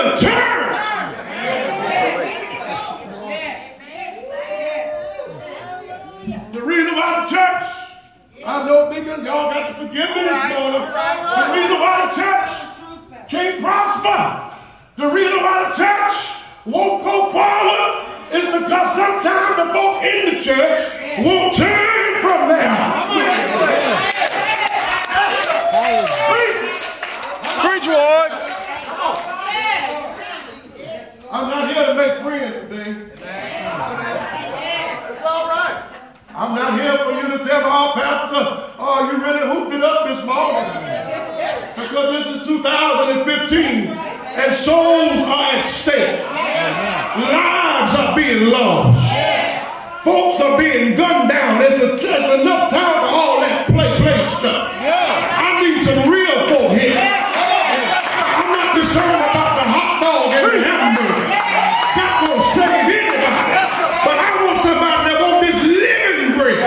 to turn. The reason why the church, I know deacons, y'all got to forgive me this morning. The reason why the church can't prosper, the reason why the church won't go forward is because sometimes the folk in the church won't turn from them. Preach, Lord. I'm not here to make friends today. That's all right. I'm not here for you to tell me, oh, Pastor, oh, you really hooped it up this morning. Because this is 2015 and souls are at stake. Lives are being lost. Folks are being gunned down. There's enough time for all that play stuff. I need some real folk here. I'm not concerned about the hot dog and the hamburger. That won't save anybody. But I want somebody that wants this living bread.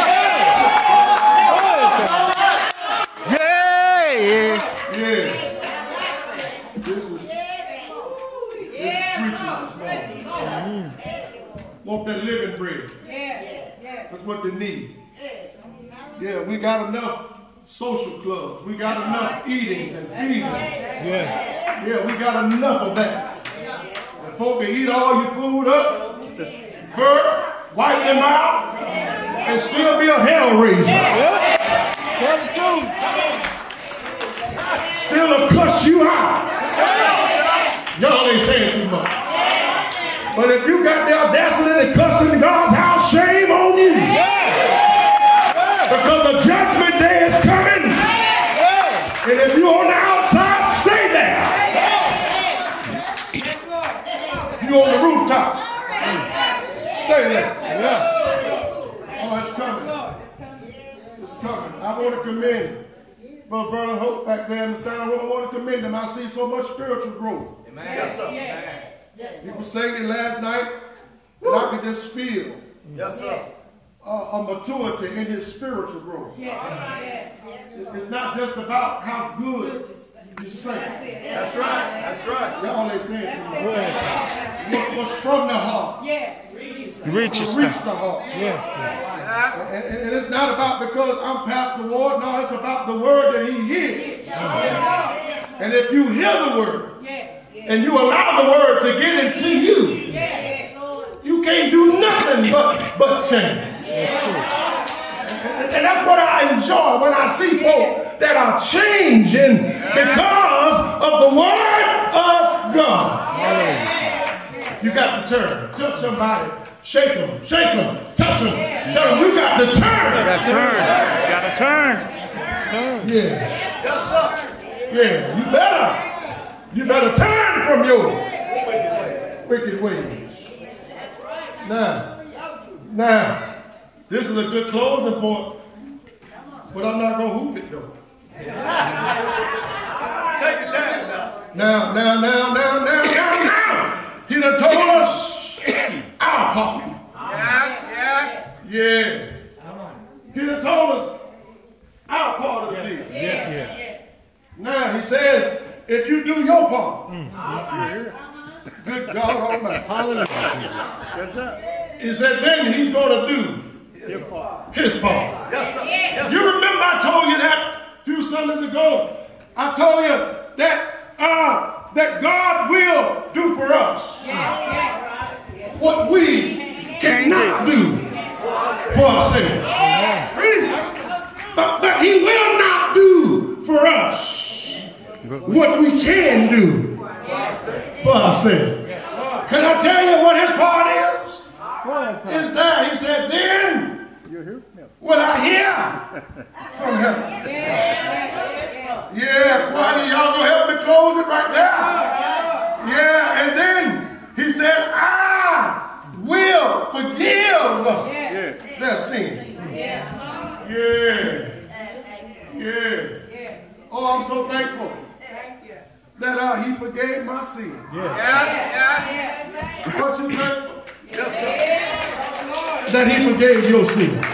Yeah. This is preaching this morning. Want that living bread. That's what they need. Yeah, we got enough social clubs. We got enough eatings and feeding. Yeah, we got enough of that. And folk can eat all your food up, burp, wipe them out, and still be a hell raiser. Still will cuss you out. Y'all ain't saying too much. But if you got the audacity to cuss in God's house, shame on you. Because the judgment day is coming. And if you're on the outside, stay there. If you're on the rooftop, stay there. Oh, it's coming. It's coming. I want to commend Brother Vernon Hope back there in the sound room. I want to commend him. I see so much spiritual growth. Amen. Yes, sir. People sang it last night, and I could just feel a maturity in his spiritual growth. It's not just about how good you sing. That's right. That's right. Y'all ain't saying too much. What's from the heart. Reaches the heart. Yes. And it's not about because I'm Pastor Ward. No, it's about the word that he hears. And if you hear the word, and you allow the word to get into you, you can't do nothing but change. And that's what I enjoy when I see folk that are changing because of the word of God. You got to turn. Touch somebody. Shake them. Shake them. Touch them. Tell them you got to turn. You got to turn. Yeah. Yes, sir. Yeah, you better turn from your wicked ways. Now, this is a good closing point, but I'm not going to hoop it though. Take your time now. Now. He done told us our part. Yeah. He done told us our part of the deal. Yes. Now he says, if you do your part, good God Almighty. Hallelujah. He said, then he's going to do his part. Yes, sir. You remember I told you that a few Sundays ago. I told you that God will do for us what we cannot do for ourselves. But he will not do for us what we can do for ourselves. Can I tell you what his part is? Is that he said, then will I hear from heaven. Yeah, quiet, y'all gonna help me close it right there. Yeah, and then he said, I will forgive their sin. Yeah. Oh, I'm so thankful that he forgave my sin. Yes. Aren't you thankful? Yes, sir. That he forgave your sin.